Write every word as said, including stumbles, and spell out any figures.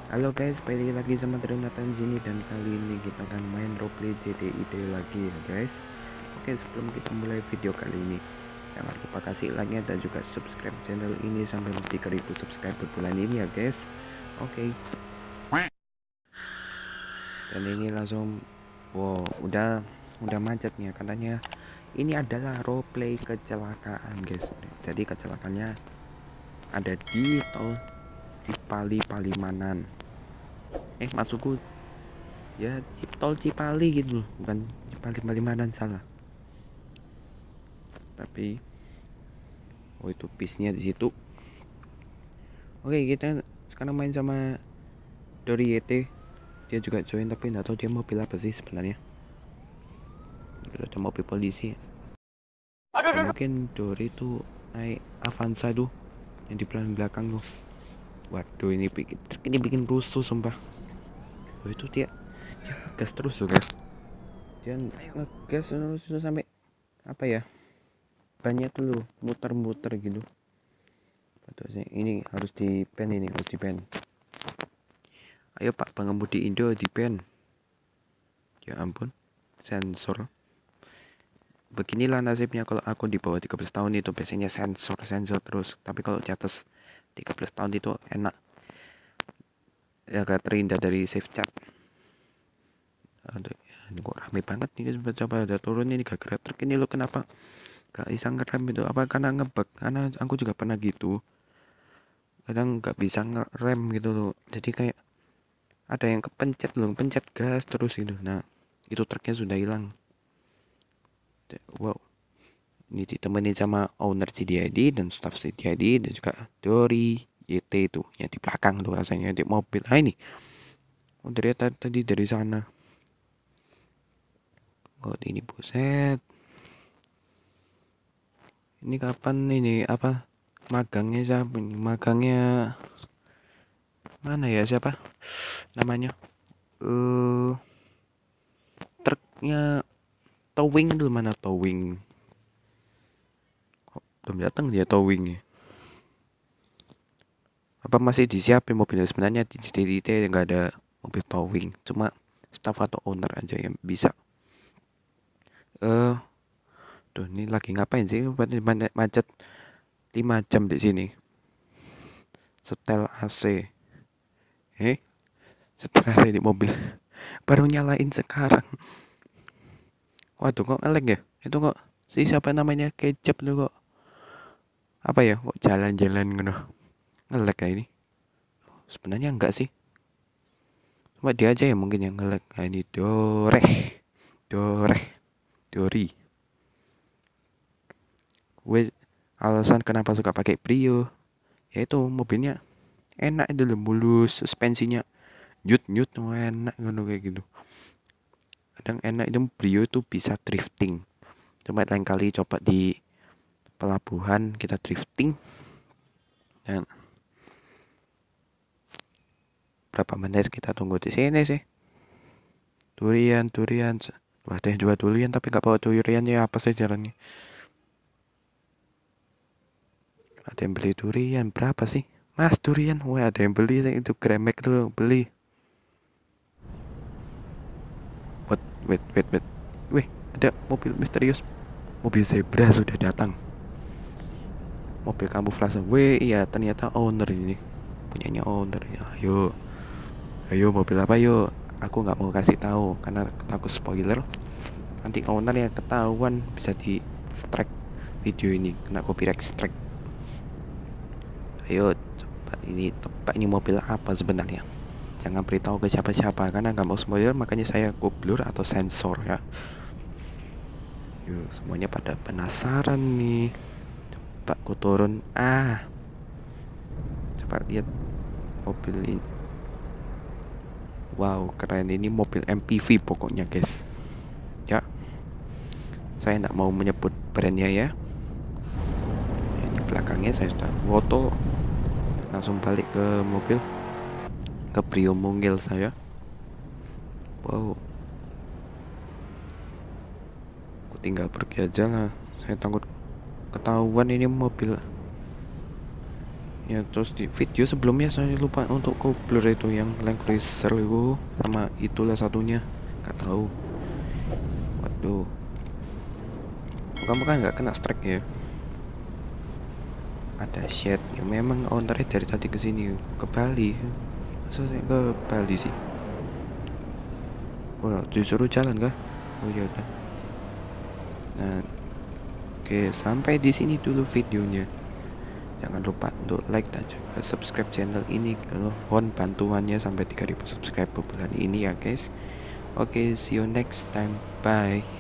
Halo guys, balik lagi sama Trinatan sini dan kali ini kita akan main roleplay J D I D lagi ya guys. Oke, sebelum kita mulai video kali ini, jangan lupa kasih like-nya dan juga subscribe channel ini sampai tiga ribu subscriber bulan ini ya guys. Oke. Dan ini langsung wow, udah udah macetnya katanya. Ini adalah roleplay kecelakaan guys. Jadi kecelakaannya ada di tol Cipali Palimanan. Eh masukku ya tol Cipali gitu loh, bukan Cipali Palimanan, salah. Tapi oh itu bisnya di situ. Oke, kita sekarang main sama Dori Y T. Dia juga join tapi nggak tahu dia mobil apa sih sebenarnya. Ada mobil polisi. Ya, mungkin Dori tuh naik Avanza tuh yang di belakang belakang tuh. Waduh, ini bikin ini bikin rusuh sumpah. Oh itu dia, dia ngegas terus tuh guys. Dia ngegas terus sampai apa ya? Banyak tuh muter-muter gitu. Ini harus di ban, ini harus di ban. Ayo Pak pengemudi Indo di ban. Ya ampun, sensor. Beginilah nasibnya kalau aku di bawah tiga belas tahun itu biasanya sensor sensor terus. Tapi kalau di atas tiga belas tahun itu enak. Ya agak terhindar dari safe chat. Aduh, ini kok rame banget nih, coba coba ada turun ini gak gerak truk ini lo, kenapa gak bisa ngerem itu? Apa karena ngebug? Karena aku juga pernah gitu. Kadang nggak bisa ngerem gitu loh. Jadi kayak ada yang kepencet loh, pencet gas terus gitu. Nah, itu truknya sudah hilang. Wow, ini ditemenin sama owner C D I D dan staff C D I D dan juga Dori Y T itu yang di belakang tuh rasanya di mobil. Ah ini, oh dari tadi dari sana. Oh ini buset. Ini kapan ini apa? Magangnya siapa ini? Magangnya mana ya, siapa namanya? Eh uh, truknya towing dulu, mana towing? Kok belum datang dia towingnya? Apa masih disiapin mobilnya? Sebenarnya di J D I nggak ada mobil towing, cuma staff atau owner aja yang bisa. Eh uh, tuh ini lagi ngapain sih macet lima jam di sini? Setel A C. Eh setel A C di mobil baru nyalain sekarang. Waduh, kok ngelag ya? Itu kok si siapa namanya kecap tuh kok apa ya, kok jalan-jalan gitu ngelag kayak ini? Sebenarnya enggak sih, cuma dia aja ya mungkin yang ngelag. Nah, ini Dore Dore Dori. Gue alasan kenapa suka pakai Brio yaitu mobilnya enak itu loh, mulus, suspensinya nyut nyut enak gitu kayak gitu. Kadang enak itu Brio itu bisa drifting. Coba lain kali coba di pelabuhan kita drifting. Dan berapa menit kita tunggu di sini sih? Durian, durian. Wah, ada yang jual durian tapi nggak bawa duriannya, apa sih jalannya? Ada yang beli durian berapa sih? Mas durian, wah ada yang beli itu kremek tuh beli. What? Wait, wait, wait. Wih, ada mobil misterius. Mobil zebra sudah datang. Mobil kamuflase. Wih, iya ternyata owner ini. Punyanya owner ya. Ayo, ayo mobil apa yuk? Aku nggak mau kasih tahu karena takut spoiler. Nanti owner yang ketahuan bisa di strike video ini, kena copyright strike. Ayo coba ini tebak ini mobil apa sebenarnya. Jangan beritahu ke siapa-siapa karena nggak mau spoiler, makanya saya goblur atau sensor ya. Yuk, semuanya pada penasaran nih. Coba aku turun. Ah, coba lihat mobil ini. Wow, keren, ini mobil M P V pokoknya guys. Ya, saya nggak mau menyebut brandnya ya. Ini belakangnya saya sudah foto. Langsung balik ke mobil, ke Brio Munggil saya. Wow, aku tinggal pergi aja lah, saya takut ketahuan ini mobil Ya terus di video sebelumnya saya lupa untuk cobbler itu yang Land Cruiser itu sama itulah satunya nggak tahu. Waduh, kamu kan nggak kena strike ya. Ada shed ya, memang ownernya dari tadi ke sini ke Bali. Masa saya ke Bali sih? Oh disuruh jalan kah? Oh ya udah. Nah, oke, sampai di sini dulu videonya. Jangan lupa untuk like dan juga subscribe channel ini. Mohon bantuannya sampai tiga ribu subscriber bulan ini ya guys. Oke, see you next time. Bye.